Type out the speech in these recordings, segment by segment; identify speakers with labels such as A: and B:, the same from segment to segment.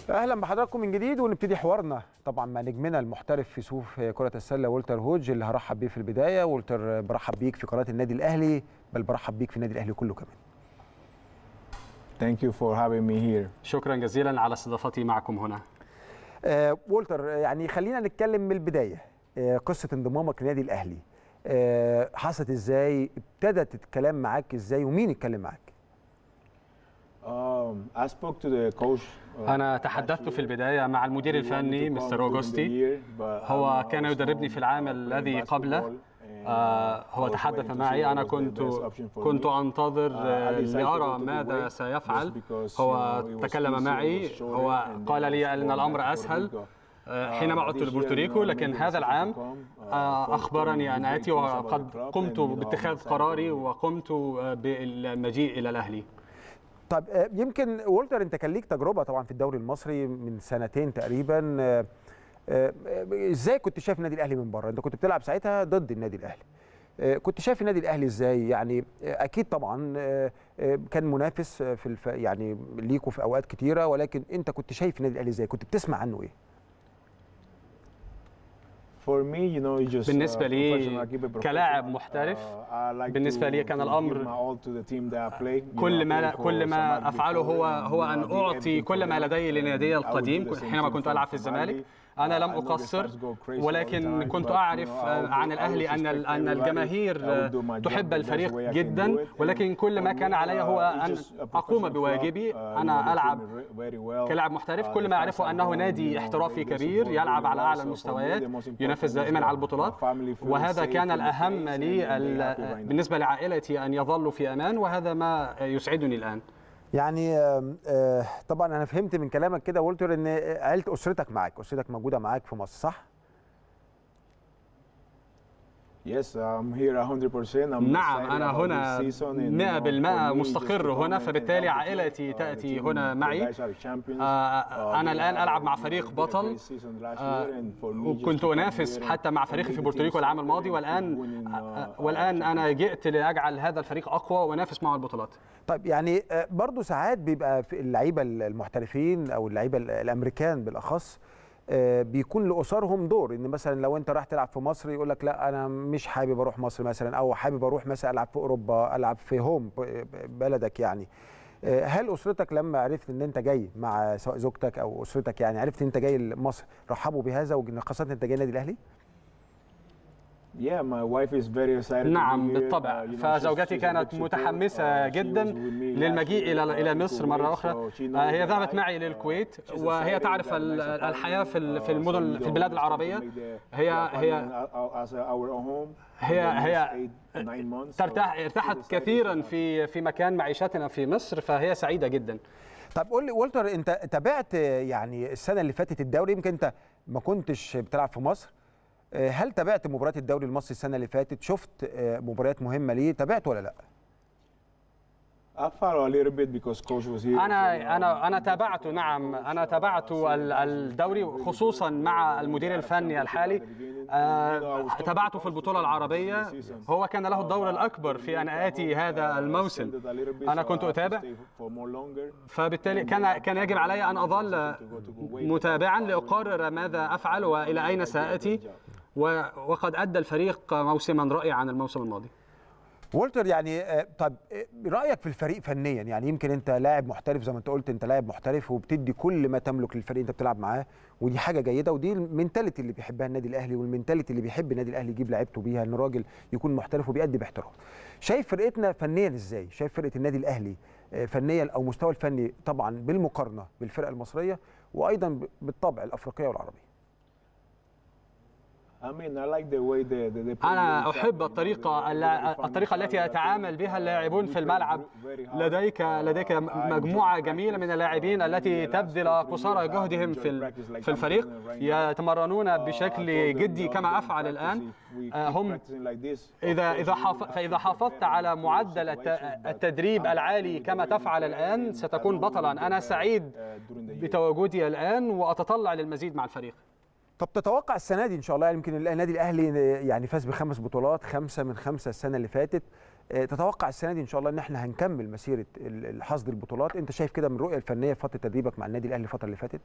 A: اهلا بحضراتكم من جديد، ونبتدي حوارنا طبعا مع نجمنا المحترف في صفوف كرة السلة والتر هودج اللي هرحب بيه في البداية. والتر، برحب بيك في قناة النادي الأهلي، بل برحب بيك في النادي الأهلي كله كمان.
B: Thank you for having me here.
C: شكرا جزيلا على استضافتي معكم هنا.
A: والتر، يعني خلينا نتكلم من البداية. قصة انضمامك للنادي الأهلي حصلت ازاي؟ ابتدت الكلام معاك ازاي ومين اتكلم معاك؟
B: I spoke to the coach.
C: أنا تحدثت في البداية مع المدير الفني مستر أوغوستي. هو كان يدربني في العام الذي قبله. هو تحدث معي. أنا كنت أنتظر لأرى ماذا سيفعل. هو تكلم معي. هو قال لي أن الأمر أسهل حينما عدت لبورتوريكو، لكن هذا العام أخبرني أن آتي، وقد قمت باتخاذ قراري وقمت بالمجيء إلى الأهلي.
A: طب يمكن والتر، انت كان ليك تجربه طبعا في الدوري المصري من سنتين تقريبا. ازاي كنت شايف النادي الاهلي من بره؟ انت كنت بتلعب ساعتها ضد النادي الاهلي. كنت شايف النادي الاهلي ازاي؟ يعني اكيد طبعا كان منافس في يعني ليكوا في اوقات كتيره، ولكن انت كنت شايف النادي الاهلي ازاي؟ كنت بتسمع عنه ايه؟
C: بالنسبة لي كلاعب محترف، بالنسبة لي كان الأمر كل ما أفعله هو أن أعطي كل ما لدي لنادي القديم. حينما كنت ألعب في الزمالك أنا لم أقصر، ولكن كنت أعرف عن الأهلي أن الجماهير تحب الفريق جدا، ولكن كل ما كان علي هو أن أقوم بواجبي. أنا ألعب كلاعب محترف. كل ما أعرفه أنه نادي احترافي كبير يلعب على أعلى المستويات، ينافس دائما على البطولات، وهذا كان الأهم لي بالنسبة لعائلتي أن يظلوا في أمان، وهذا ما يسعدني الآن.
A: يعني طبعا انا فهمت من كلامك كده والتر ان عيله اسرتك معاك، اسرتك موجوده معاك في مصر، صح؟
B: Yes, I'm here 100%.
C: نعم، أنا هنا 100% مستقر هنا، فبالتالي عائلتي تأتي هنا معي. أنا الآن ألعب مع فريق بطل، وكنت أنافس حتى مع فريقي في بورتوريكو العام الماضي، والآن أنا جئت لأجعل هذا الفريق أقوى وأنافس معه البطولات.
A: طيب يعني برضو ساعات بيبقى في اللعيبة المحترفين أو اللعيبة الأمريكان بالأخص بيكون لأسرهم دور، ان مثلا لو انت راح تلعب في مصر يقول لك لا انا مش حابب اروح مصر مثلا، او حابب اروح مثلا العب في اوروبا، العب في هوم بلدك. يعني هل اسرتك لما عرفت ان انت جاي مع سواء زوجتك او اسرتك، يعني عرفت ان انت جاي لمصر، رحبوا بهذا وخاصه انت جاي النادي الاهلي؟
C: نعم بالطبع، فزوجتي كانت متحمسة جدا للمجيء إلى مصر مرة أخرى. هي ذهبت معي للكويت، وهي تعرف الحياة في المدن في البلاد العربية. هي ارتاحت كثيرا في مكان معيشتنا في مصر، فهي سعيدة جدا.
A: طب قول لي والتر، انت تابعت يعني السنة اللي فاتت الدوري؟ يمكن انت ما كنتش بتلعب في مصر، هل تابعت مباريات الدوري المصري السنة اللي فاتت؟ شفت مباريات مهمة ليه؟ تابعت ولا لا؟
C: أنا تابعت. نعم، أنا تابعت الدوري خصوصا مع المدير الفني الحالي. تابعته في البطولة العربية. هو كان له الدور الأكبر في أن آتي هذا الموسم. أنا كنت أتابع، فبالتالي كان يجب علي أن أظل متابعا لأقرر ماذا أفعل وإلى أين سآتي، وقد أدى الفريق موسما رائعا الموسم الماضي.
A: والتر، يعني طب رأيك في الفريق فنيا؟ يعني يمكن انت لاعب محترف زي ما انت قلت، انت لاعب محترف وبتدي كل ما تملك للفريق انت بتلعب معاه، ودي حاجة جيدة، ودي المينتاليتي اللي بيحبها النادي الاهلي، والمينتاليتي اللي بيحب النادي الاهلي يجيب لعيبته بيها، ان الراجل يكون محترف وبيأدي باحترام. شايف فرقتنا فنيا ازاي؟ شايف فرقة النادي الاهلي فنيا او مستوى الفني طبعا بالمقارنة بالفرقة المصرية وايضا بالطبع الافريقية والعربية؟
C: أنا أحب الطريقة التي يتعامل بها اللاعبون في الملعب. لديك مجموعة جميلة من اللاعبين التي تبذل قصارى جهدهم في الفريق، يتمرنون بشكل جدي كما أفعل الآن. هم فإذا حافظت على معدل التدريب العالي كما تفعل الآن ستكون بطلا. أنا سعيد بتواجدي الآن وأتطلع للمزيد مع الفريق.
A: طب تتوقع السنه دي ان شاء الله، يمكن النادي الاهلي يعني فاز ب5 بطولات، 5 من 5 السنه اللي فاتت، تتوقع السنه دي ان شاء الله ان احنا هنكمل مسيره حصد البطولات؟ انت شايف كده من الرؤيه الفنيه في فتره تدريبك مع النادي الاهلي الفتره اللي فاتت؟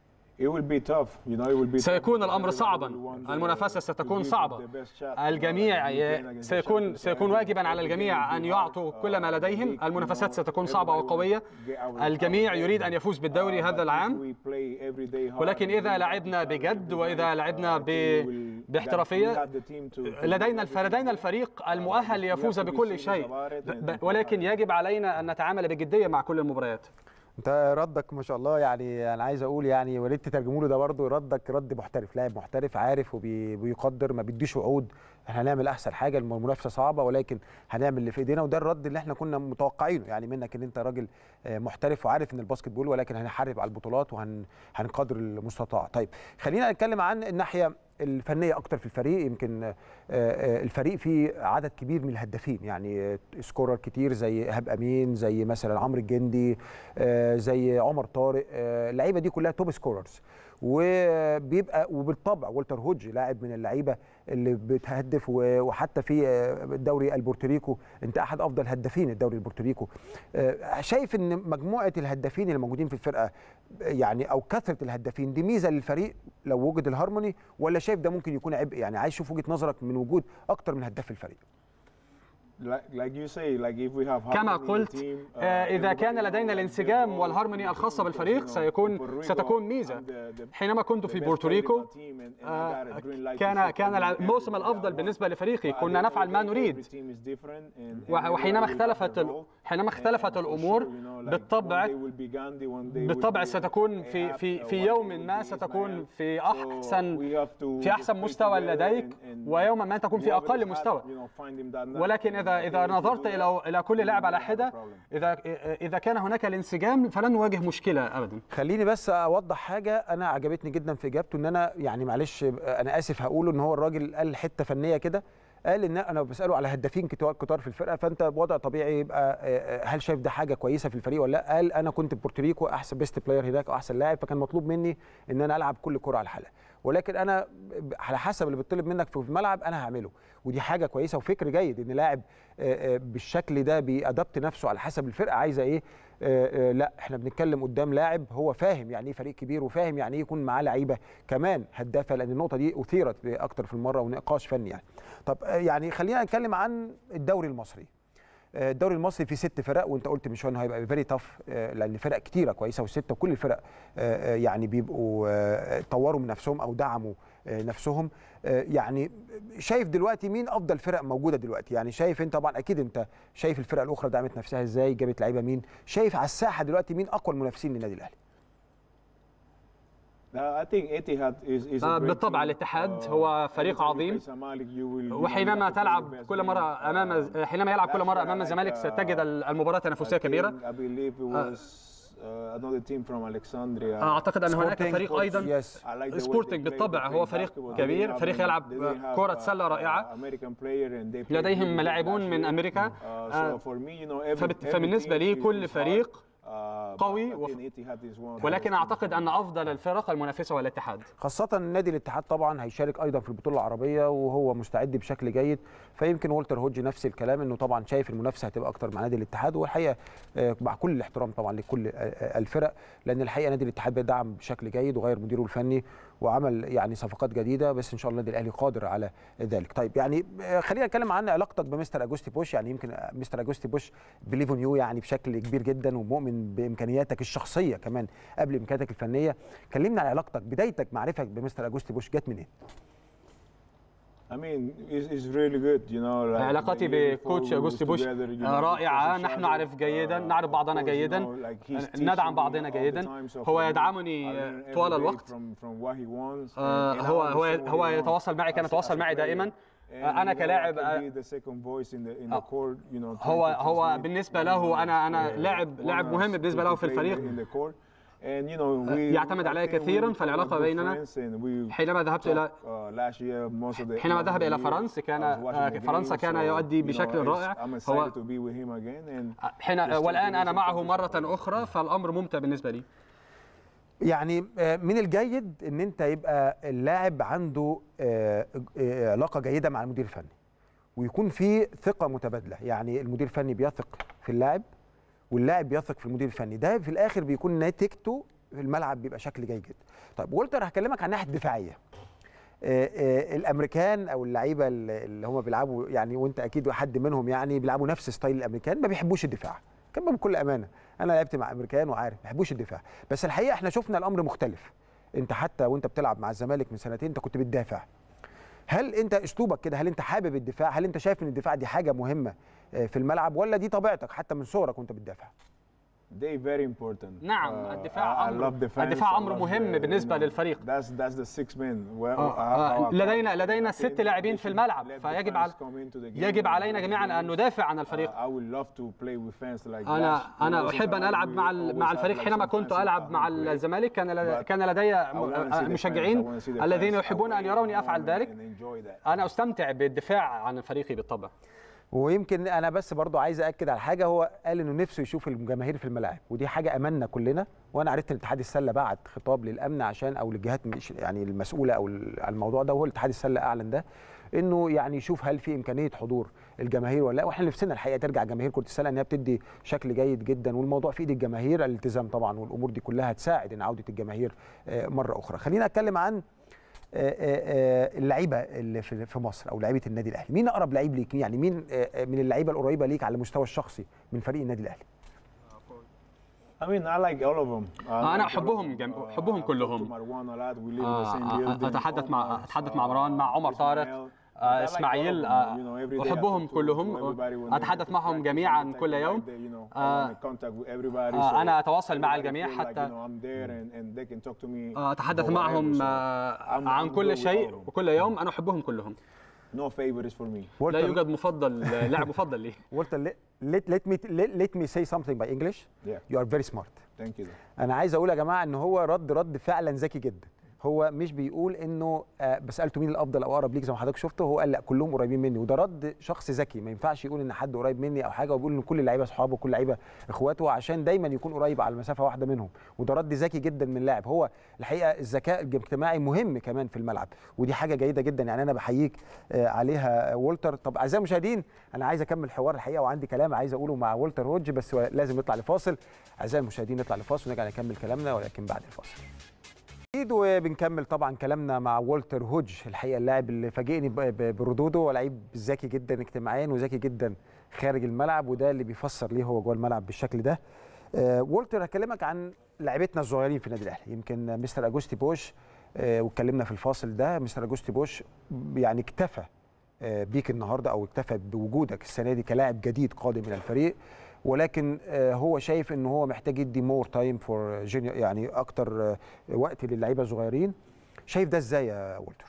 C: سيكون الأمر صعبا، المنافسة ستكون صعبة، الجميع سيكون واجبا على الجميع أن يعطوا كل ما لديهم، المنافسات ستكون صعبة وقوية، الجميع يريد أن يفوز بالدوري هذا العام، ولكن إذا لعبنا بجد وإذا لعبنا باحترافية لدينا الفريق المؤهل ليفوز بكل شيء، ولكن يجب علينا أن نتعامل بجدية مع كل المباريات.
A: انت ردك ما شاء الله، يعني انا عايز اقول يعني وليد تترجموا له ده برضه ردك رد محترف، لاعب محترف عارف وبيقدر، ما بيديش وعود احنا هنعمل احسن حاجه، المنافسه صعبه ولكن هنعمل اللي في ايدينا، وده الرد اللي احنا كنا متوقعينه يعني منك، ان انت راجل محترف وعارف ان الباسكت بول، ولكن هنحارب على البطولات وهنقدر المستطاع. طيب خلينا نتكلم عن الناحيه الفنيه اكتر في الفريق. يمكن الفريق فيه عدد كبير من الهدافين، يعني سكورر كتير زي ايهاب امين، زي مثلا عمرو الجندي، زي عمر طارق، اللعيبه دي كلها توب سكوررز، وبيبقى وبالطبع والتر هودج لاعب من اللعيبه اللي بتهدف، وحتى في الدوري البورتوريكو انت احد افضل هدافين الدوري البورتوريكو. شايف ان مجموعه الهدافين اللي موجودين في الفرقه يعني او كثره الهدافين دي ميزه للفريق لو وجد الهارموني، ولا شايف ده ممكن يكون عبء؟ يعني عايز اشوف وجهه نظرك من وجود اكتر من هداف في الفريق.
C: كما قلت، إذا كان لدينا الانسجام والهارموني الخاصة بالفريق ستكون ميزة. حينما كنت في بورتوريكو كان الموسم الأفضل بالنسبة لفريقي، كنا نفعل ما نريد، وحينما اختلفت الأمور بالطبع ستكون في يوم ما ستكون في أحسن مستوى لديك، ويوما ما تكون في أقل مستوى، ولكن إذا نظرت إلى كل لاعب على حدة، إذا كان هناك الانسجام فلن نواجه مشكلة أبدا.
A: خليني بس أوضح حاجة أنا عجبتني جدا في إجابته، إن أنا يعني معلش أنا آسف هقوله، إن هو الراجل قال حتة فنية كده، قال ان انا بساله على هدافين كتار في الفرقه، فانت بوضع طبيعي يبقى هل شايف ده حاجه كويسه في الفريق ولا لا؟ قال انا كنت في بورتوريكو احسن بيست بلاير هناك او احسن لاعب، فكان مطلوب مني ان انا العب كل كره على الحلقه، ولكن انا على حسب اللي بيطلب منك في الملعب انا هعمله، ودي حاجه كويسه وفكر جيد ان لاعب بالشكل ده بيأدبت نفسه على حسب الفرقه عايزه ايه. لا احنا بنتكلم قدام لاعب هو فاهم يعني ايه فريق كبير، وفاهم يعني ايه يكون معاه لعيبه كمان هدافه، لان النقطه دي اثيرت اكتر في المره ونقاش فني يعني. طب يعني خلينا نتكلم عن الدوري المصري. الدوري المصري فيه 6 فرق، وانت قلت من شويه انه هيبقى فيري تاف، لان فرق كتيره كويسه، والسته وكل الفرق يعني بيبقوا طوروا من نفسهم او دعموا نفسهم. يعني شايف دلوقتي مين افضل فرق موجوده دلوقتي؟ يعني شايف انت طبعا اكيد انت شايف الفرق الاخرى دعمت نفسها ازاي، جابت لعيبه مين، شايف على الساحه دلوقتي مين اقوى المنافسين للنادي الاهلي؟
C: بالطبع الاتحاد هو فريق عظيم، وحينما يلعب كل مرة أمام الزمالك ستجد المباراة تنافسية كبيرة. أعتقد أن هناك فريق أيضا سبورتنج، بالطبع هو فريق كبير، فريق يلعب كرة سلة رائعة، لديهم لاعبون من أمريكا، فبالنسبة لي كل فريق قوي، ولكن اعتقد ان افضل الفرق المنافسه هو الاتحاد،
A: خاصه نادي الاتحاد طبعا هيشارك ايضا في البطوله العربيه وهو مستعد بشكل جيد، فيمكن والتر هودج نفس الكلام، انه طبعا شايف المنافسه هتبقى اكتر مع نادي الاتحاد، والحقيقه مع كل الاحترام طبعا لكل الفرق، لان الحقيقه نادي الاتحاد بيدعم بشكل جيد وغير مديره الفني وعمل يعني صفقات جديده، بس ان شاء الله النادي الاهلي قادر على ذلك. طيب يعني خلينا نتكلم عن علاقتك بمستر اجوستي بوش، يعني يمكن مستر اجوستي بوش بليف ان يو يعني بشكل كبير جدا، ومؤمن بامكانياتك الشخصيه كمان قبل امكانياتك الفنيه. كلمنا عن علاقتك، بدايتك معرفتك بمستر اجوستي بوش جت منين؟
C: علاقتي بكوتش أجوستي بوش رائعة، نحن نعرف بعضنا جيدا، ندعم بعضنا جيدا، هو يدعمني طوال الوقت، هو يتواصل معي، كان يتواصل معي دائما، أنا كلاعب هو بالنسبة له أنا لاعب مهم بالنسبة له في الفريق، يعتمد علي كثيرا، فالعلاقة بيننا حينما ذهب إلى فرنسا كان يؤدي بشكل رائع، والآن أنا معه مرة أخرى، فالأمر ممتع بالنسبة لي.
A: يعني من الجيد ان انت يبقى اللاعب عنده علاقه جيده مع المدير الفني، ويكون في ثقه متبادله، يعني المدير الفني بيثق في اللاعب واللاعب بيثق في المدير الفني، ده في الاخر بيكون نتيجته في الملعب بيبقى شكل جيد جدا. طيب والتر هكلمك عن الناحيه الدفاعيه. الامريكان او اللعيبه اللي هم بيلعبوا يعني، وانت اكيد حد منهم يعني، بيلعبوا نفس ستايل الامريكان، ما بيحبوش الدفاع. كمان بكل امانه انا لعبت مع امريكان وعارف ما بيحبوش الدفاع، بس الحقيقه احنا شفنا الامر مختلف. انت حتى وانت بتلعب مع الزمالك من سنتين انت كنت بتدافع. هل انت اسلوبك كده، هل انت حابب الدفاع؟ هل انت شايف ان الدفاع دي حاجه مهمه في الملعب، ولا دي طبيعتك حتى من صغرك وانت بتدافع؟
B: They very important.
C: نعم، الدفاع أمر مهم بالنسبة للفريق.
B: That's the six men.
C: لدينا 6 لاعبين في الملعب، يجب علينا جميعا أن ندافع عن الفريق. أنا أحب أن ألعب مع الفريق. حينما كنت ألعب مع الزمالك كان لدي مشجعين الذين يحبون أن يروني أفعل ذلك. أنا أستمتع بالدفاع عن فريقي بالطبع.
A: ويمكن انا بس برضو عايز اكد على حاجه، هو قال انه نفسه يشوف الجماهير في الملاعب، ودي حاجه املنا كلنا. وانا عرفت ان اتحاد السله بعت خطاب للامن عشان او للجهات يعني المسؤوله او عن الموضوع ده، وهو اتحاد السله اعلن ده، انه يعني يشوف هل في امكانيه حضور الجماهير ولا لا. واحنا نفسنا الحقيقه ترجع جماهير كره السله، انها بتدي شكل جيد جدا، والموضوع في ايد الجماهير، الالتزام طبعا والامور دي كلها تساعد ان عوده الجماهير مره اخرى. خلينا اتكلم عن اللعيبه اللي في مصر او لعيبه النادي الاهلي. مين اقرب لعيب ليك؟ يعني مين من اللعيبه القريبه ليك على المستوى الشخصي من فريق النادي الاهلي؟
B: I mean, I like all of them.
C: أنا أحبهم كلهم. أتحدث مع مروان، مع عمر طارق، اسماعيل، احبهم كلهم، اتحدث معهم جميعا كل يوم. انا اتواصل مع الجميع، حتى اتحدث معهم عن كل شيء وكل يوم. انا احبهم كلهم.
B: No favorites for me.
C: لا يوجد لاعب مفضل لي.
A: Walter, let me say something by English.
B: Yeah.
A: You are very smart.
B: Thank you.
A: أنا عايز أقول يا جماعة إن هو رد فعلا ذكي جدا. هو مش بيقول انه بسالته مين الافضل او اقرب ليك زي ما حضرتك شفته، هو قال لا كلهم قريبين مني، وده رد شخص ذكي. ما ينفعش يقول ان حد قريب مني او حاجه وبيقول ان كل اللعيبه اصحابه وكل اللعيبه اخواته، عشان دايما يكون قريب على مسافه واحده منهم، وده رد ذكي جدا من لاعب. هو الحقيقه الذكاء الاجتماعي مهم كمان في الملعب، ودي حاجه جيده جدا يعني انا بحييك عليها والتر. طب اعزائي المشاهدين، انا عايز اكمل حوار الحقيقه وعندي كلام عايز اقوله مع والتر هودج، بس لازم نطلع لفاصل. اعزائي المشاهدين نطلع لفاصل ونرجع نكمل كلامنا، ولكن بعد الفاصل. وبنكمل طبعا كلامنا مع والتر هودج، الحقيقه اللاعب اللي فاجئني بردوده، ولعيب ذكي جدا اجتماعيا وذكي جدا خارج الملعب، وده اللي بيفسر ليه هو جوه الملعب بالشكل ده. والتر هكلمك عن لعيبتنا الصغيرين في النادي الاهلي. يمكن مستر اجوستي بوش واتكلمنا في الفاصل ده، مستر اجوستي بوش يعني اكتفى بيك النهارده او اكتفى بوجودك السنه دي كلاعب جديد قادم من الفريق، ولكن هو شايف ان هو محتاج يدي مور تايم فور جونيور، يعني اكتر وقت للعيبه الصغيرين. شايف ده ازاي يا والتر؟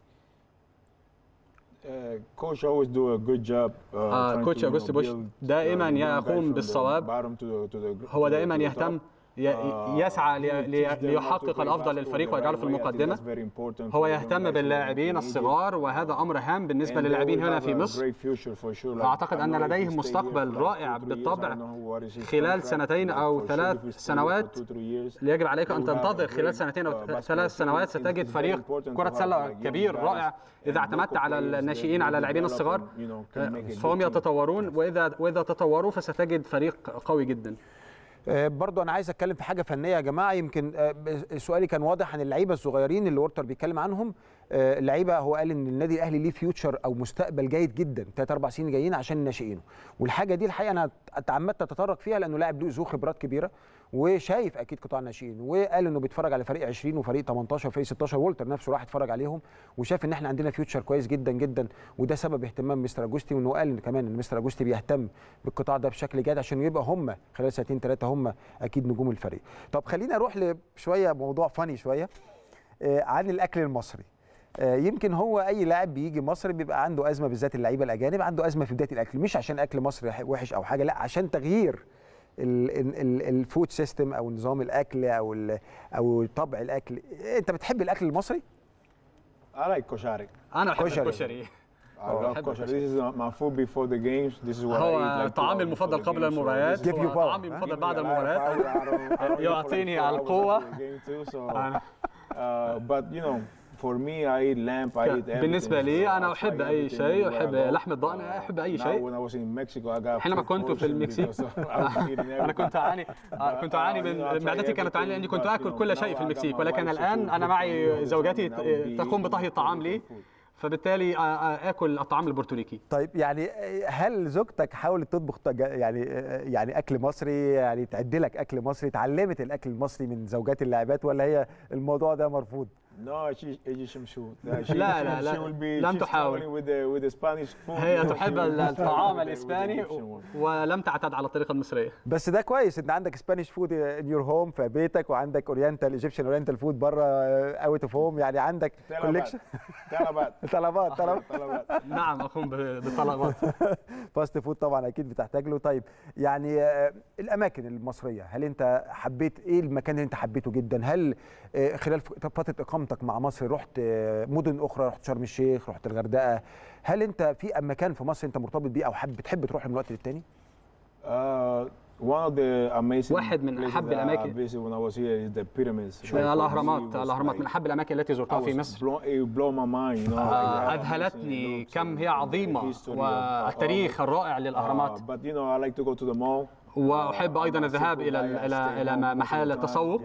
B: كوتش always do a good job.
C: كوتش أجوستي بوش دائما يقوم بالصواب. هو دائما يهتم يسعى ليحقق الافضل للفريق ويجعله في المقدمه. هو يهتم باللاعبين الصغار، وهذا امر هام بالنسبه لللاعبين هنا في مصر. اعتقد ان لديهم مستقبل رائع بالطبع خلال 2 أو 3 سنوات. يجب عليك ان تنتظر خلال 2 أو 3 سنوات ستجد فريق كره سله كبير رائع. اذا اعتمدت على الناشئين، على اللاعبين الصغار، فهم يتطورون، واذا تطوروا فستجد فريق قوي جدا.
A: برضو انا عايز اتكلم في حاجه فنيه يا جماعه. يمكن سؤالي كان واضح عن اللعيبه الصغيرين اللي والتر بيتكلم عنهم. اللعيبه هو قال ان النادي الاهلي ليه فيوتشر او مستقبل جيد جدا 3-4 سنين جايين عشان الناشئين، والحاجه دي الحقيقه انا اتعمدت اتطرق فيها لانه لاعب ذو خبرات كبيره وشايف اكيد قطاع الناشئين، وقال انه بيتفرج على فريق 20 وفريق 18 وفريق 16. والتر نفسه راح يتفرج عليهم وشاف ان احنا عندنا فيوتشر كويس جدا جدا، وده سبب اهتمام مستر اجوستي. وانه قال كمان ان مستر اجوستي بيهتم بالقطاع ده بشكل جيد عشان يبقى هم خلال 2-3 هم اكيد نجوم الفريق. طب خلينا اروح لشويه موضوع فاني شويه عن الاكل المصري. يمكن هو اي لاعب بيجي مصر بيبقى عنده ازمه، بالذات اللعيبه الاجانب عنده ازمه في بدايه الاكل، مش عشان اكل مصر وحش او حاجه، لا عشان تغيير الفود سيستم او نظام الاكل او طبع الاكل. انت بتحب الاكل المصري؟
B: I like كشري.
C: انا بحب الكشري. هو طعامي المفضل قبل المباريات، طعامي المفضل بعد المباريات. يعطيني القوة.
B: But you know, For me, I eat lamb. I eat everything.
C: بالنسبة لي أنا أحب أي شيء، أحب لحم الضأن، أحب أي شيء.
B: When I was in Mexico, I got
C: حينما كنت في المكسيك أنا كنت أعاني من معدتي، كانت تعاني لأني كنت آكل كل شيء في المكسيك، ولكن الآن أنا معي زوجتي تقوم بطهي الطعام لي، فبالتالي آكل الطعام البرتوريكي.
A: طيب يعني هل زوجتك حاولت تطبخ يعني اكل مصري، يعني تعدلك اكل مصري، اتعلمت الاكل المصري من زوجات اللاعبات، ولا هي الموضوع ده مرفوض؟
B: No, Egyptian food.
C: لا لم تحاول. هي تحب الطعام الإسباني ولم تعتد على الطريقة المصرية.
A: بس ده كويس، انت عندك سبانيش فود ان يور هوم في بيتك، وعندك اورينتال ايجيبشن اورينتال فود بره اوت اوف هوم، يعني عندك كوليكشن. طلبات.
C: نعم أقوم بطلبات.
A: فاست فود طبعا اكيد بتحتاج له. طيب يعني الاماكن المصريه، هل انت حبيت ايه المكان اللي انت حبيته جدا؟ هل خلال فتره اقامتك مع مصر رحت مدن اخرى، رحت شرم الشيخ، رحت الغردقه؟ هل انت في مكان في مصر انت مرتبط بيه او بتحب تروح من وقت للتاني؟
C: واحد من احب الاماكن الاهرامات من احب الاماكن التي زرتها في مصر. اذهلتني كم هي عظيمه والتاريخ الرائع للاهرامات. واحب ايضا الذهاب الى محال التسوق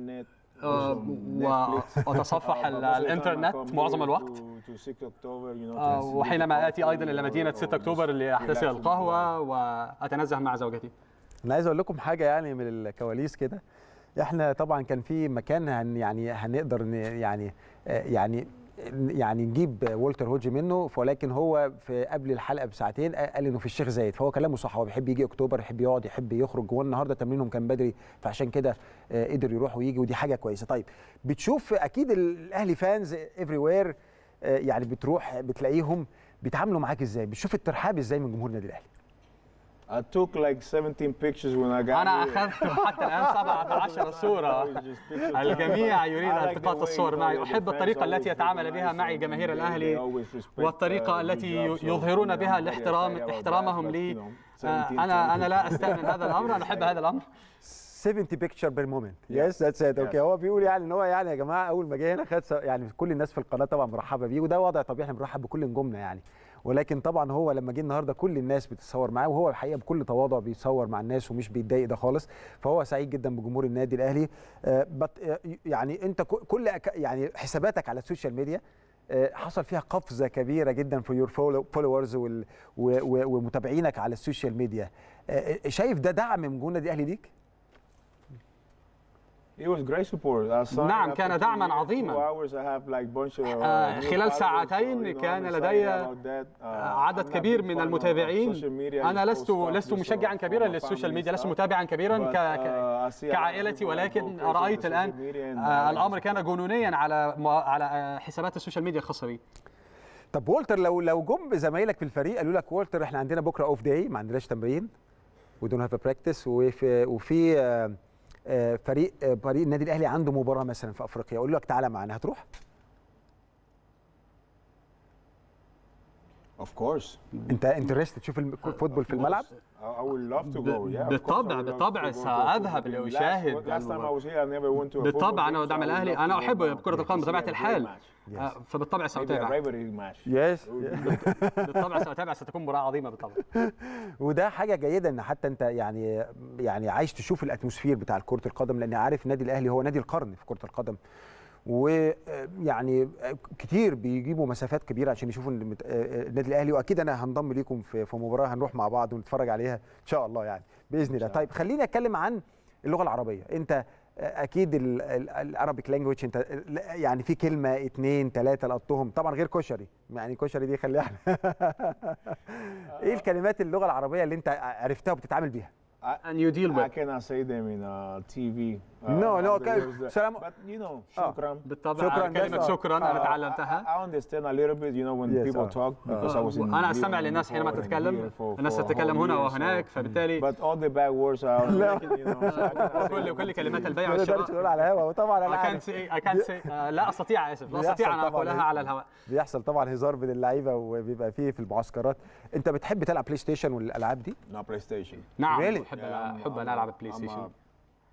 C: واتصفح الانترنت معظم الوقت. وحينما اتي ايضا الى مدينه 6 اكتوبر لاحتسي القهوه واتنزه مع زوجتي.
A: انا عايز اقول لكم حاجه يعني من الكواليس كده. احنا طبعا كان في مكان يعني هنقدر يعني نجيب والتر هوجي منه، ولكن هو في قبل الحلقه بساعتين قال انه في الشيخ زايد، فهو كلامه صح، هو بيحب يجي اكتوبر، يحب يقعد، يحب يخرج، والنهارده تمرينهم كان بدري فعشان كده قدر يروح ويجي، ودي حاجه كويسه. طيب بتشوف اكيد الاهلي فانز افري وير، يعني بتروح بتلاقيهم بيتعاملوا معاك ازاي؟ بتشوف الترحاب ازاي من جمهور النادي الاهلي؟
B: I took like 17 pictures when I got
C: أنا أخذت حتى الآن 17 صورة. الجميع يريد التقاط الصور معي. أحب الطريقة التي يتعامل بها معي جماهير الأهلي، والطريقة التي يظهرون بها احترامهم لي. أنا لا أستأمن هذا الأمر، أنا أحب هذا الأمر.
A: 70 picture per moment. Yes, that's it. اوكي هو بيقول يعني ان هو يعني يا جماعه اول ما جه هنا خد يعني كل الناس في القناه طبعا مرحبه بيه، وده وضع طبيعي، احنا بنرحب بكل نجومنا يعني. ولكن طبعا هو لما جه النهارده كل الناس بتتصور معاه، وهو الحقيقه بكل تواضع بيتصور مع الناس ومش بيتضايق ده خالص، فهو سعيد جدا بجمهور النادي الاهلي. يعني انت كل يعني حساباتك على السوشيال ميديا حصل فيها قفزه كبيره جدا في يور فولورز ومتابعينك على السوشيال ميديا. شايف ده دعم من جمهور النادي الاهلي ليك؟
C: نعم كان دعما عظيما. خلال ساعتين كان لدي عدد كبير من المتابعين. أنا لست مشجعا كبيرا للسوشيال ميديا، لست متابعا كبيرا كعائلتي، ولكن رأيت الآن الأمر كان جنونيا على حسابات السوشيال ميديا الخاصة بي.
A: طب والتر، لو جم زمايلك في الفريق قالوا لك والتر احنا عندنا بكره اوف داي، ما عندناش تمرين، we don't have a practice، وفي فريق النادي الاهلي عنده مباراه مثلا في افريقيا، اقول لك تعالى معانا، هتروح؟
B: Of course.
A: انت انترست تشوف الفوتبول في الملعب؟
C: بالطبع ساذهب لاشاهد. بالطبع انا ودعم الاهلي، انا احب كره القدم بطبيعه الحال، فبالطبع سأتابع. بالطبع سأتابع، ستكون مباراة عظيمة بالطبع.
A: وده حاجة جيدة ان حتى انت يعني عايش تشوف الاتموسفير بتاع كرة القدم، لان عارف النادي الاهلي هو نادي القرن في كرة القدم، ويعني كتير بيجيبوا مسافات كبيرة عشان يشوفوا النادي الاهلي، واكيد انا هنضم ليكم في مباراة هنروح مع بعض ونتفرج عليها ان شاء الله يعني باذن الله. طيب خليني اتكلم عن اللغة العربية. انت اكيد العربيك لانجويج، انت يعني في كلمه 2 3 لقطتهم طبعا غير كشري، يعني كشري دي خليها ايه الكلمات اللغه العربيه اللي انت عرفتها وبتتعامل بيها؟
C: And you deal with.
B: I cannot say them in TV.
A: No, سلام.
B: But you know, شكرا.
C: بالطبع كلمة شكرا أنا تعلمتها.
B: I understand a little bit, you know, when people talk because I was in.
C: أنا أستمع للناس حينما تتكلم، الناس تتكلم هنا وهناك، فبالتالي.
B: But all the bad words are.
C: كل كلمات البيع والشراء.
A: ما تقدرش تقول على الهواء، وطبعا أنا عارف.
C: I can't say لا أستطيع، آسف، لا أستطيع أن أقولها على الهواء.
A: بيحصل طبعا هزار بين اللعيبة وبيبقى فيه في المعسكرات. أنت بتحب تلعب بلاي ستيشن والألعاب دي؟
B: No, بلاي ستيشن.
C: نعم. أحب أن ألعب بلاي ستيشن.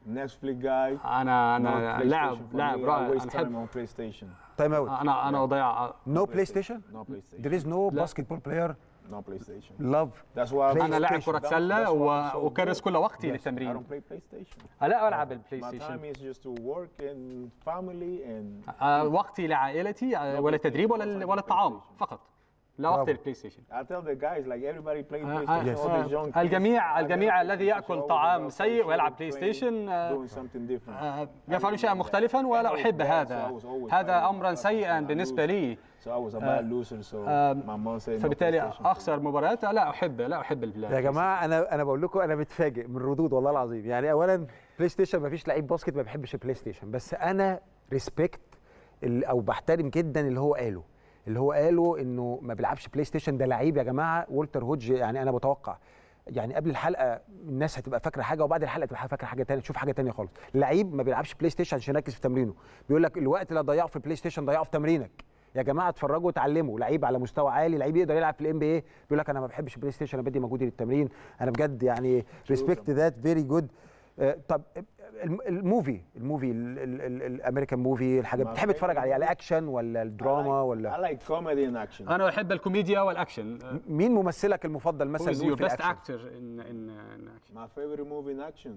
B: Netflix guy.
C: انا لاعب رائع.
B: waste time on PlayStation.
A: تايم اوت.
C: انا اضيع.
A: نو بلاي ستيشن؟
B: No PlayStation.
A: There is no basketball player
B: No PlayStation.
A: love.
B: That's why
C: انا لاعب كرة سلة واكرس كل وقتي
B: I
C: للتمرين.
B: don't play PlayStation.
C: لا العب البلاي
B: My
C: ستيشن.
B: time is just to work and family and.
C: وقتي لعائلتي ولا التدريب ولا الطعام فقط. لا وقت للبلاي ستيشن.
B: I tell the guys like everybody play PlayStation. All these young kids.
C: الجميع الذي يأكل طعام سيء ويلعب بلاي ستيشن
B: doing something different.
C: يفعل شيئا مختلفا ولا أحب هذا أمرا سيئا بالنسبة لي.
B: So I was a bad loser, so my mom said no
C: فبالتالي
B: PlayStation.
C: أخسر مباريات. لا أحب البلاي.
A: يا جماعه انا بقول لكم انا متفاجئ من الردود والله العظيم. يعني اولا بلاي ستيشن ما فيش لعيب باسكت ما بيحبش البلاي ستيشن، بس انا ريسبكت او بحترم جدا اللي هو قاله انه ما بيلعبش بلاي ستيشن. ده لعيب يا جماعه. والتر هودج يعني انا بتوقع يعني قبل الحلقه الناس هتبقى فاكره حاجه وبعد الحلقه تبقى فاكره حاجه ثانيه، تشوف حاجه ثانيه خالص. لعيب ما بيلعبش بلاي ستيشن عشان يركز في تمرينه. بيقول لك الوقت اللي ضيعه في البلاي ستيشن ضيعه في تمرينك. يا جماعه اتفرجوا وتعلموا. لعيب على مستوى عالي، لعيب يقدر يلعب في الام بي اي، بيقول لك انا ما بحبش البلاي ستيشن، انا بدي مجهودي للتمرين. انا بجد يعني ريسبكت ذات فيري جود. طب الموفي الامريكان موفي الحاجات بتحب تتفرج عليها الاكشن ولا الدراما ولا؟
B: I like comedy and action.
C: أنا أحب الكوميديا والأكشن.
A: مين ممثلك المفضل مثلا
C: Who's
A: نقول
C: your
A: في
C: best
A: الاكشن؟
C: actor in action?
B: My favorite movie in action.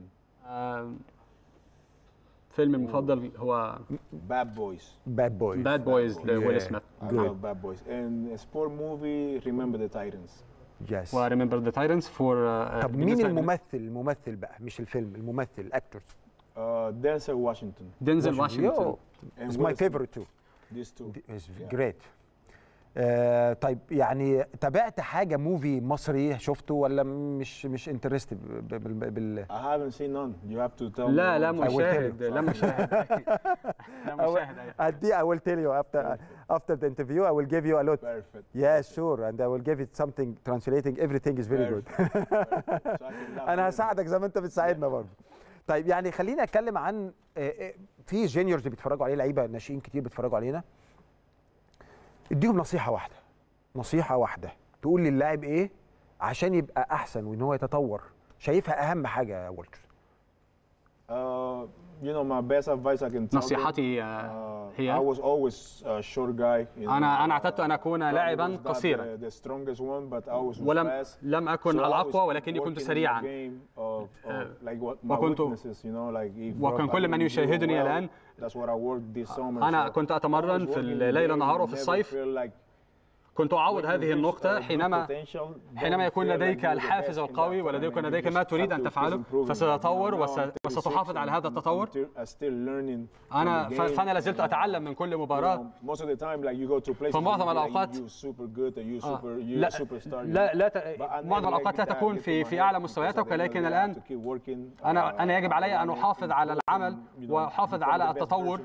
C: فيلم المفضل هو
B: Bad Boys.
A: باد بويز
C: لويل سميث.
B: I love Bad Boys. And a sport movie, Remember the Titans.
A: يس.
C: وريمبر ذا تايرنز فور.
A: طب مين الممثل بقى مش الفيلم، الممثل الاكتور؟
B: Denzel Washington.
C: دينزل واشنطن.
A: It's my favorite too.
B: These two.
A: It's great. طيب يعني تابعت حاجه موفي مصري شفته ولا مش انترستد بال
B: I haven't seen none. You have to tell me.
C: لا
B: one.
C: مشاهد. لا مشاهد.
A: I will tell you after the interview. I will give you a lot.
B: Perfect.
A: Yeah, sure, and I will give it something translating. Everything is very good.
B: So I can laugh
A: انا
B: with
A: هساعدك زي ما انت بتساعدنا برضه. طيب يعني خليني اتكلم عن في جينيورز بيتفرجوا عليه، لعيبه ناشئين كتير بيتفرجوا علينا. اديهم نصيحه واحده تقول للاعب ايه عشان يبقى احسن وان هو يتطور، شايفها اهم حاجه يا والتر؟
B: You know, my best advice I can tell
C: نصيحتي هي
B: I was always a short guy.
C: أنا اعتدت أن أكون لاعبا قصيرا
B: The strongest one, but I was
C: ولم أكن الأقوى ولكني كنت سريعا. وكان كل من يشاهدني الآن أنا كنت أتمرن في الليل والنهار وفي الصيف. كنت أعوض هذه النقطة حينما يكون لديك الحافز القوي ولديكن لديك ما تريد أن تفعله فستتطور وستحافظ على هذا التطور. فأنا لازلت أتعلم من كل مباراة. في معظم الأوقات معظم الأوقات لا تكون في أعلى مستوياتك، ولكن الآن أنا يجب علي أن أحافظ على العمل وأحافظ على التطور.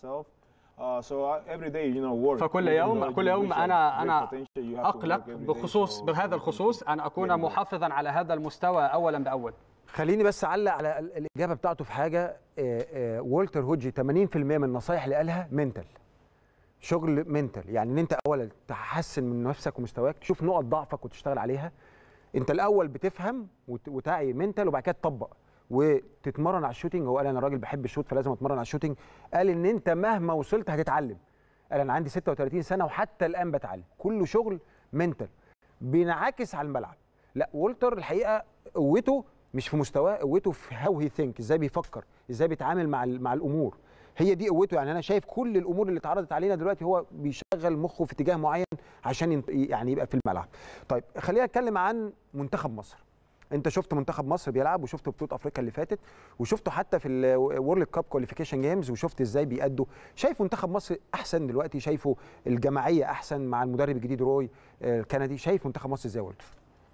C: فكل يوم أنا أقلق بهذا الخصوص أن أكون محافظا على هذا المستوى أولا بأول.
A: خليني بس أعلق على الإجابة بتاعته في حاجة. والتر هودج 80% من النصايح اللي قالها منتال، شغل منتال. يعني ان انت اولا تحسن من نفسك ومستواك، تشوف نقط ضعفك وتشتغل عليها. انت الاول بتفهم وتعي منتال وبعد كده تطبق وتتمرن على الشوتينج. هو قال انا راجل بحب الشوت فلازم اتمرن على الشوتينج. قال ان انت مهما وصلت هتتعلم. قال انا عندي 36 سنه وحتى الان بتعلم. كله شغل منتال بينعكس على الملعب. لا والتر الحقيقه قوته مش في مستواه، قوته في هاو هي ثينك، ازاي بيفكر، ازاي بيتعامل مع الامور. هي دي قوته. يعني انا شايف كل الامور اللي اتعرضت علينا دلوقتي هو بيشغل مخه في اتجاه معين عشان يعني يبقى في الملعب. طيب خلينا نتكلم عن منتخب مصر. انت شفت منتخب مصر بيلعب وشفت بطوله افريقيا اللي فاتت وشفته حتى في الورلد كاب كواليفيكيشن جيمز وشفت ازاي بيأدوا. شايف منتخب مصر احسن دلوقتي؟ شايفه الجماعيه احسن مع المدرب الجديد روي الكندي؟ شايف منتخب مصر ازاي والتر؟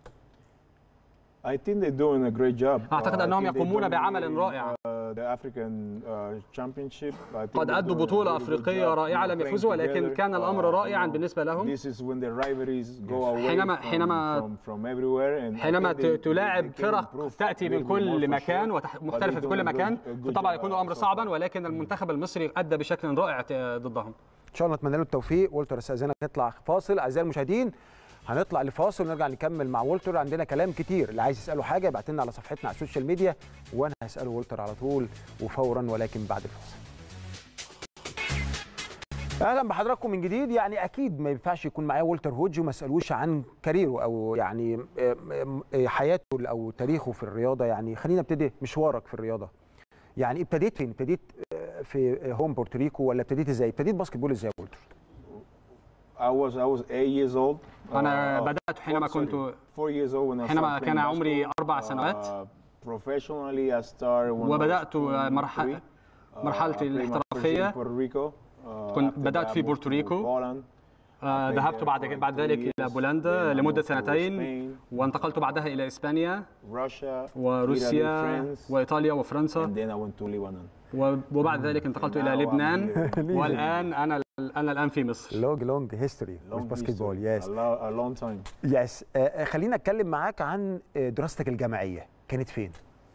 C: أعتقد أنهم يقومون بعمل رائع. قد أدوا بطولة أفريقية رائعة لم يفوزوا، ولكن كان الأمر رائعا بالنسبة لهم. حينما تلاعب فرق تأتي من كل مكان ومختلفة في كل مكان، فطبعا يكون الأمر صعبا، ولكن المنتخب المصري أدى بشكل رائع ضدهم.
A: إن شاء الله نتمنى له التوفيق. والتر استاذنك نطلع فاصل. أعزائي المشاهدين هنطلع لفاصل ونرجع نكمل مع وولتر. عندنا كلام كتير، اللي عايز يساله حاجه ابعت لنا على صفحتنا على السوشيال ميديا وانا هساله وولتر على طول وفورا، ولكن بعد الفاصل. اهلا بحضراتكم من جديد. يعني اكيد ما ينفعش يكون معايا وولتر هودج وما اسالوش عن كاريره او يعني حياته او تاريخه في الرياضه. يعني خلينا نبتدي مشوارك في الرياضه. يعني ابتديت فين؟ ابتديت في هوم بورتوريكو ولا ابتديت ازاي؟ ابتديت باسكت بول ازاي يا وولتر؟
B: I was 8 years old.
C: أنا بدأت حينما كنت
B: 4 years old when I
C: حينما
B: started
C: كان
B: playing
C: عمري
B: basketball.
C: 4 سنوات.
B: Professionally I started when
C: وبدأت
B: I was 23.
C: مرحلتي
B: I played my first year
C: الاحترافية.
B: in Puerto Rico.
C: كنت
B: After
C: بدأت
B: that
C: في
B: I moved to
C: بورتوريكو.
B: Poland.
C: ذهبت بعد ذلك إلى بولندا لمدة سنتين، وانتقلت بعدها إلى إسبانيا وروسيا وإيطاليا وفرنسا،
B: And then I went to Lebanon.
C: وبعد ذلك انتقلت إلى لبنان، والآن أنا الآن في مصر.
A: لونج هيستوري باسكت بول. يس
B: A long time.
A: يس. خلينا اتكلم معاك عن دراستك الجامعيه، كانت فين؟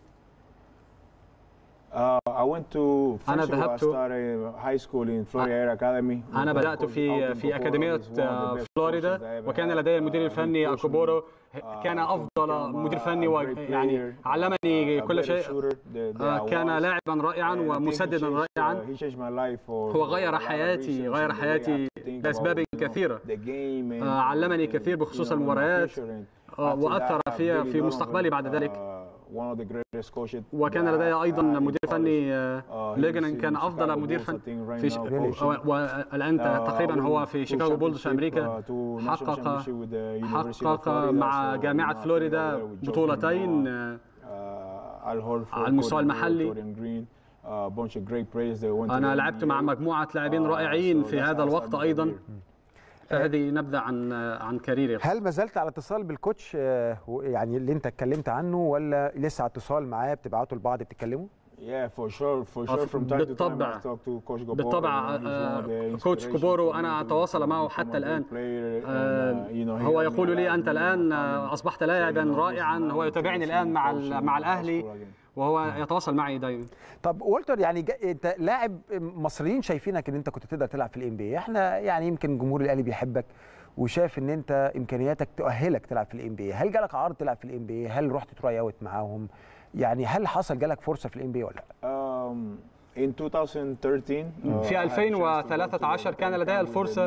B: I went to
C: أنا
B: first of all, I
C: ذهبت
B: started high school in Florida Academy.
C: أنا بدأت في أكاديمية فلوريدا، وكان لدي المدير الفني أكوبورو. كان أفضل مدير فني ويعني علمني كل شيء. كان لاعبا رائعا ومسددا رائعا. هو غير حياتي لأسباب كثيرة. علمني كثير بخصوص المباريات وأثر في مستقبلي بعد ذلك. وكان لدي ايضا مدير فني ليجنن، كان افضل مدير فني والان تقريبا هو في شيكاغو بولز في امريكا. حقق مع جامعه فلوريدا بطولتين على المستوى المحلي. انا لعبت مع مجموعه لاعبين رائعين في هذا الوقت ايضا. فهذه نبذه عن كاريري.
A: هل ما زلت على اتصال بالكوتش يعني اللي انت اتكلمت عنه، ولا لسه على اتصال معاه بتبعتوا لبعض بتتكلموا؟
C: بالطبع كوتش كوبورو أنا أتواصل معه حتى الآن. هو يقول لي أنت الآن أصبحت لاعبا رائعا. هو يتابعني الآن مع الأهلي وهو يتواصل معي دائما.
A: طب وولتر، يعني انت لاعب مصريين شايفينك ان انت كنت تقدر تلعب في الام بي اي. احنا يعني يمكن جمهور الاهلي بيحبك وشاف ان انت امكانياتك تؤهلك تلعب في الام بي اي. هل جالك عرض تلعب في الام بي اي؟ هل رحت تراي اوت معاهم؟ يعني هل حصل جالك فرصه في الام بي اي ولا لا؟
B: In 2013
C: في 2013 كان لدي الفرصة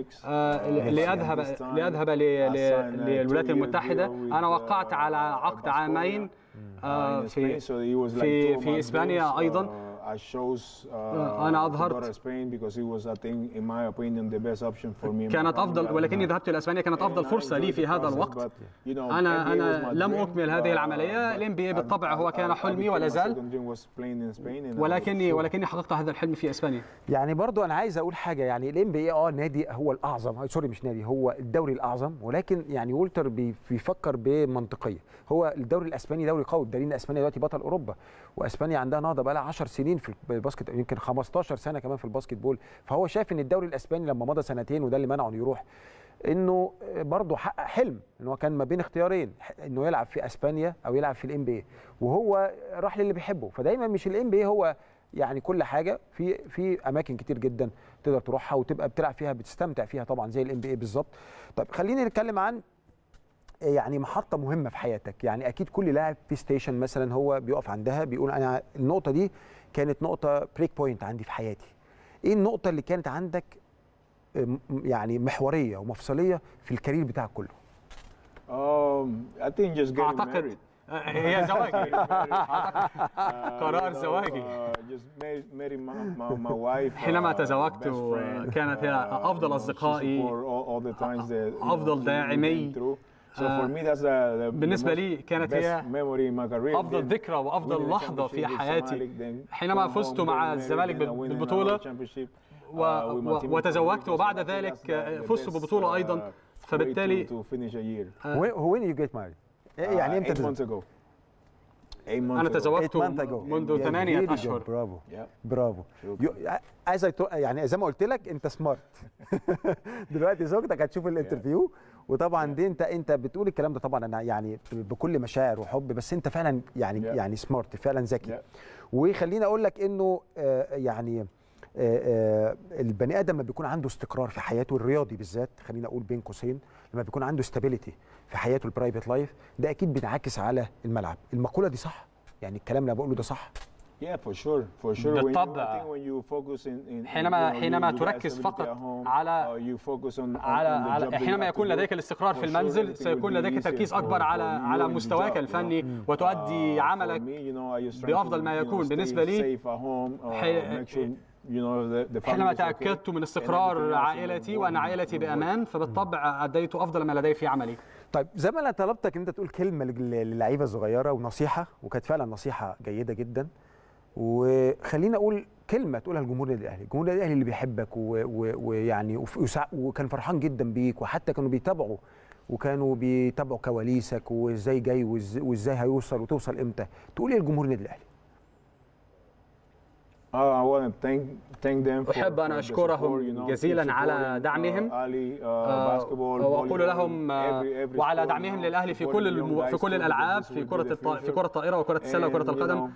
C: لأذهب للولايات المتحدة. أنا وقعت على عقد عامين في إسبانيا أيضا. أنا أظهرت كانت أفضل، ولكني ذهبت إلى إسبانيا كانت أفضل فرصة لي في هذا الوقت. أنا لم أكمل هذه العملية. الام بي اي بالطبع هو كان حلمي ولا زال، ولكني حققت هذا الحلم في إسبانيا.
A: يعني برضو أنا عايز أقول حاجة، يعني الام بي اي نادي هو الأعظم، سوري مش نادي، هو الدوري الأعظم، ولكن يعني وولتر بيفكر بمنطقية. هو الدوري الإسباني دوري قوي، بدليل إن إسبانيا دلوقتي بطل أوروبا، وإسبانيا عندها نهضة بقى لها 10 سنين في الباسكت، يمكن 15 سنة كمان في الباسكت بول. فهو شايف إن الدوري الإسباني لما مضى سنتين، وده اللي منعه إنه يروح، إنه برضه حقق حلم، إنه هو كان ما بين اختيارين، إنه يلعب في إسبانيا أو يلعب في الام بي اي، وهو راح للي بيحبه. فدايما مش الام بي اي هو يعني كل حاجه، في اماكن كتير جدا تقدر تروحها وتبقى بتلعب فيها بتستمتع فيها طبعا زي الام بي اي بالظبط. طب خلينا نتكلم عن يعني محطه مهمه في حياتك. يعني اكيد كل لاعب في ستيشن مثلا هو بيقف عندها بيقول انا النقطه دي كانت نقطه بريك بوينت عندي في حياتي. ايه النقطه اللي كانت عندك يعني محوريه ومفصليه في الكارير بتاعك كله؟
C: أعتقد هي زواجي. قرار زواجي. حينما تزوجت كانت هي أفضل أصدقائي، أفضل داعمي. بالنسبة لي كانت هي أفضل ذكرى وأفضل لحظة في حياتي حينما فزت مع الزمالك بالبطولة وتزوجت، وبعد ذلك فزت ببطولة أيضا. فبالتالي
A: when you get married يعني امتى تزوجت؟
C: أنا تزوجت منذ 8 أشهر.
A: برافو. يعني زي ما قلت لك أنت سمارت. دلوقتي زوجتك هتشوف الانترفيو، وطبعا دي انت بتقول الكلام ده طبعا انا يعني بكل مشاعر وحب، بس انت فعلا يعني سمارت، فعلا ذكي. وخليني اقول لك انه يعني البني ادم لما بيكون عنده استقرار في حياته الرياضي بالذات، خلينا اقول بين قوسين، لما بيكون عنده استابيليتي في حياته البرايفت لايف، ده اكيد بينعكس على الملعب. المقوله دي صح؟ يعني الكلام اللي بقوله ده صح؟
C: بالطبع. حينما تركز فقط على حينما يكون لديك الاستقرار في المنزل، سيكون لديك تركيز أكبر على مستواك الفني، وتؤدي عملك بأفضل ما يكون. بالنسبة لي حينما تأكدت من استقرار عائلتي وأن عائلتي بأمان، فبالطبع أديت أفضل ما لدي في عملي.
A: طيب زي ما انا طلبتك ان انت تقول كلمه للعيبه الصغيره ونصيحه، وكانت فعلا نصيحه جيده جدا، وخلينا اقول كلمه تقولها لجمهور النادي الاهلي، الجمهور النادي الاهلي اللي بيحبك ويعني وكان فرحان جدا بيك، وحتى كانوا بيتابعوا كواليسك وازاي جاي وازاي هيوصل وتوصل امتى. تقول ايه لجمهور النادي الاهلي؟
C: أحب أن أشكرهم جزيلا على دعمهم، وأقول لهم وعلى دعمهم للأهلي في كل الألعاب، في كرة الطائرة وكرة السلة وكرة القدم.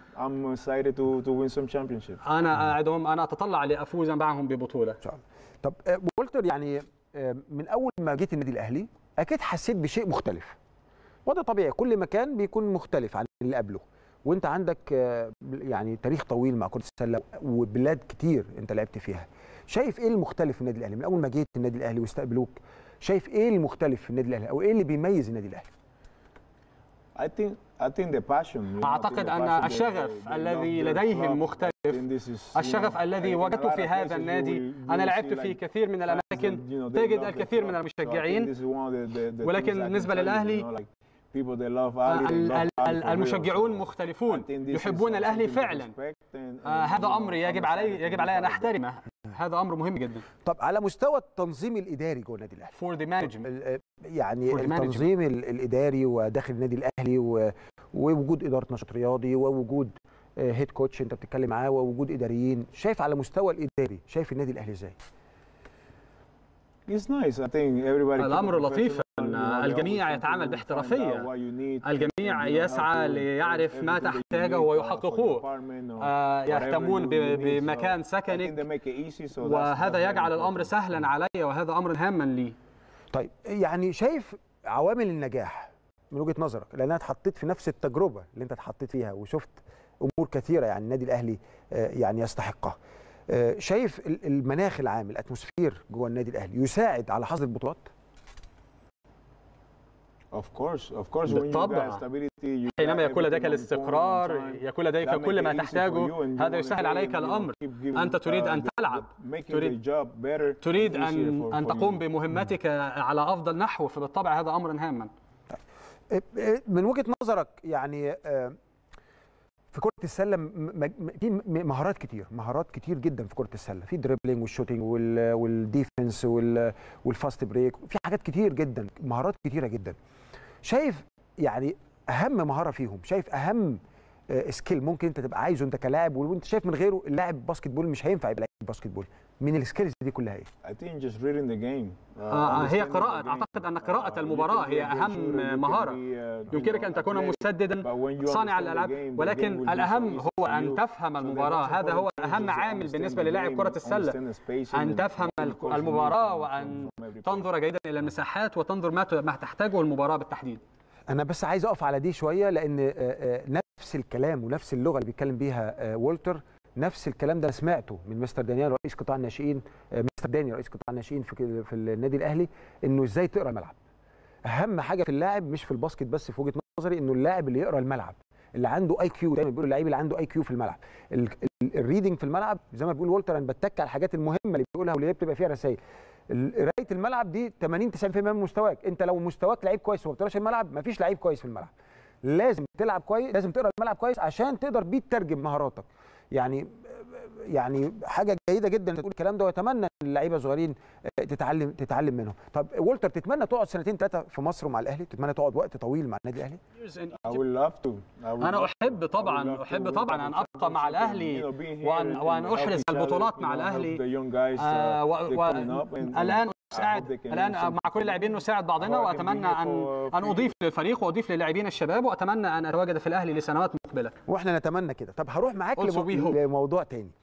C: أنا أعدهم، أنا أتطلع لأفوز معهم ببطولة.
A: طب والتر، يعني من أول ما جيت النادي الأهلي أكيد حسيت بشيء مختلف، وده طبيعي، كل مكان بيكون مختلف عن اللي قبله، وانت عندك يعني تاريخ طويل مع كرة السلة وبلاد كتير انت لعبت فيها. شايف ايه المختلف في النادي الاهلي من اول ما جيت النادي الاهلي واستقبلوك؟ شايف ايه المختلف في النادي الاهلي او ايه اللي بيميز النادي الاهلي؟
C: أعتقد أن الشغف الذي لديهم مختلف. الشغف الذي وجدته في هذا النادي، أنا لعبت في كثير من الأماكن تجد الكثير من المشجعين، ولكن بالنسبة للأهلي المشجعون مختلفون، يحبون الأهلي فعلا. هذا أمر يجب علي أن أحترمه، هذا أمر مهم جدا.
A: طب على مستوى التنظيم الإداري جوه النادي الأهلي، يعني التنظيم الإداري وداخل النادي الأهلي ووجود إدارة نشاط رياضي ووجود هيد كوتش أنت بتتكلم معاه ووجود إداريين، شايف على مستوى الإداري شايف النادي الأهلي إزاي؟
C: الأمر لطيف، الجميع يتعامل باحترافية، الجميع يسعى ليعرف ما تحتاجه ويحققوه، يهتمون بمكان سكنك، وهذا يجعل الأمر سهلا علي، وهذا أمر هاما لي.
A: طيب يعني شايف عوامل النجاح من وجهة نظرك، لأن أنا اتحطيت في نفس التجربة اللي أنت اتحطيت فيها وشفت أمور كثيرة يعني النادي الأهلي يعني يستحقها. شايف المناخ العام، الاتموسفير جوه النادي الاهلي يساعد على حصد البطولات؟
C: بالطبع، حينما يكون لديك الاستقرار، يكون لديك كل ما تحتاجه، هذا يسهل عليك الأمر. أنت تريد أن تلعب، تريد أن تقوم بمهمتك على أفضل نحو، فبالطبع هذا أمر هاما.
A: من وجهة نظرك يعني في كرة السلة في مهارات كتير جدا في كرة السلة، في دريبلينج والشوتينج والديفنس والفاست بريك، في حاجات كتير جدا، مهارات كتيرة جدا. شايف يعني أهم مهارة فيهم، شايف أهم سكيل ممكن أنت تبقى عايزه أنت كلاعب، وأنت شايف من غيره اللاعب باسكت بول مش هينفع يبقى لاعب باسكت بول، من السكيلز دي كلها إيه؟
C: هي قراءة، أعتقد أن قراءة المباراة هي أهم مهارة. يمكنك أن تكون مسددا صانع الألعاب، ولكن الأهم هو أن تفهم المباراة. هذا هو أهم عامل بالنسبة للاعب كرة السلة، أن تفهم المباراة وأن تنظر جيدا إلى المساحات وتنظر ما تحتاجه المباراة بالتحديد.
A: أنا بس عايز أقف على دي شوية، لأن نفس الكلام ونفس اللغة اللي بيتكلم بيها والتر، نفس الكلام ده سمعته من مستر دانيال رئيس قطاع الناشئين، مستر داني رئيس قطاع الناشئين في النادي الاهلي، انه ازاي تقرا الملعب. اهم حاجه في اللاعب مش في الباسكت بس في وجهه نظري، انه اللاعب اللي يقرا الملعب، اللي عنده اي كيو، دايما بيقولوا اللعيب اللي عنده اي كيو في الملعب، الريدنج في الملعب، زي ما بيقول والتر انا بتك على الحاجات المهمه اللي بيقولها واللي بتبقى فيها رسائل. قرايه الملعب دي 80-90% من مستواك. انت لو مستواك لعيب كويس وما بتقراش الملعب، مفيش لعيب كويس في الملعب. لازم تلعب كويس، لازم تقرا الملعب كويس عشان تقدر بيه تترجم مهاراتك. يعني حاجه جيده جدا تقول الكلام ده، واتمنى اللعيبه الصغيرين تتعلم منهم. طب والتر، تتمنى تقعد 2-3 في مصر ومع الاهلي؟ تتمنى تقعد وقت طويل مع النادي الاهلي؟
C: انا احب طبعا ان ابقى مع الاهلي وان احرز البطولات مع الاهلي. الان مع كل اللاعبين نساعد بعضنا، واتمنى ان اضيف للفريق واضيف للاعبين الشباب، واتمنى ان اتواجد في الاهلي لسنوات مقبله.
A: واحنا نتمنى كده. طب هروح معاك لموضوع تاني.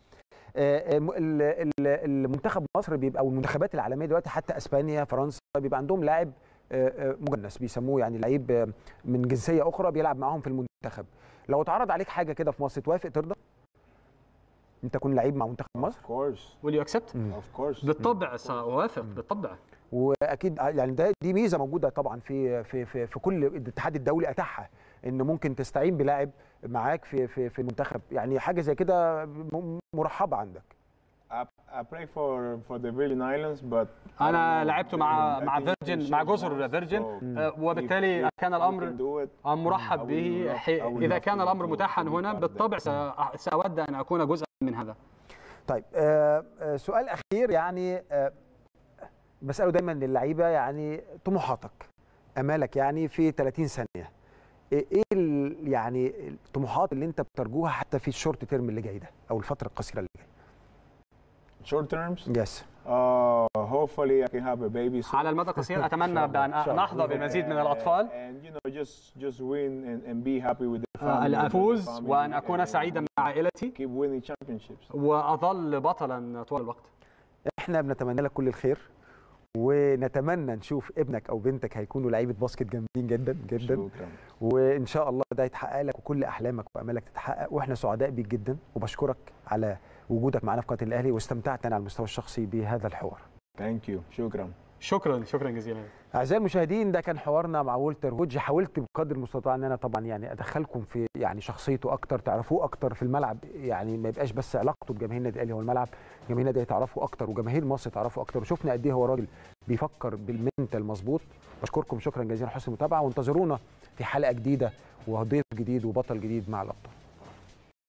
A: المنتخب مصر بيبقى او المنتخبات العالميه دلوقتي حتى اسبانيا فرنسا بيبقى عندهم لاعب مجنس بيسموه، يعني لعيب من جنسيه اخرى بيلعب معاهم في المنتخب. لو اتعرض عليك حاجه كده في مصر توافق ترضى انت تكون لعيب مع منتخب مصر؟
B: Of course.
C: Will you accept؟
B: Of course.
C: بالطبع سأوافق بالطبع.
A: واكيد يعني دي ميزه موجوده طبعا في كل الاتحاد الدولي اتاحها، ان ممكن تستعين بلاعب معاك في المنتخب، يعني حاجه زي كده مرحبه عندك.
B: I play for the Virgin Islands but
C: أنا لعبت مع فيرجن، مع جزر فيرجن، وبالتالي كان الأمر مرحب به. إذا كان الأمر متاحا هنا بالطبع سأود أن أكون جزءا من هذا.
A: طيب سؤال أخير، يعني بسأله دايما للعيبة، يعني طموحاتك أمالك يعني في 30 ثانية، إيه يعني الطموحات اللي أنت بترجوها حتى في الشورت تيرم اللي جاي ده أو الفترة القصيرة اللي جايه؟
B: Short terms?
A: Yes.
B: Hopefully I can have a baby soon.
C: على المدى القصير أتمنى بأن نحظى بالمزيد من الأطفال.
B: And you know just win and be happy with the family.
C: أفوز وأن أكون سعيدا مع عائلتي.
B: Keep winning championships.
C: وأظل بطلا طوال الوقت.
A: إحنا بنتمنى لك كل الخير، ونتمنى نشوف ابنك او بنتك هيكونوا لعيبه باسكت جامدين جدا جدا.
B: شكرا.
A: وان شاء الله ده يتحقق لك وكل احلامك وامالك تتحقق، واحنا سعداء بيك جدا وبشكرك على وجودك معنا في قناه الاهلي، واستمتعت انا على المستوى الشخصي بهذا الحوار.
B: Thank you. شكرا.
C: شكرا جزيلا.
A: اعزائي المشاهدين، ده كان حوارنا مع والتر هودج. حاولت بقدر المستطاع ان انا طبعا يعني ادخلكم في يعني شخصيته اكتر، تعرفوه اكتر في الملعب، يعني ما يبقاش بس علاقته بجماهير النادي الاهلي هو الملعب، جماهير النادي تعرفوا اكتر وجماهير مصر تعرفوا اكتر، وشفنا قد ايه هو راجل بيفكر بالمنتال مظبوط. بشكركم شكرا جزيلا حسن المتابعه، وانتظرونا في حلقه جديده وضيف جديد وبطل جديد مع الابطال.